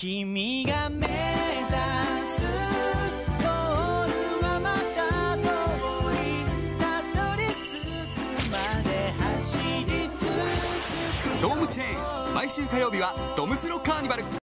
君が目指すゴールはまた遠い、たどり着くまで走り続く。 ドームチェーン、毎週火曜日はドムスロカーニバル。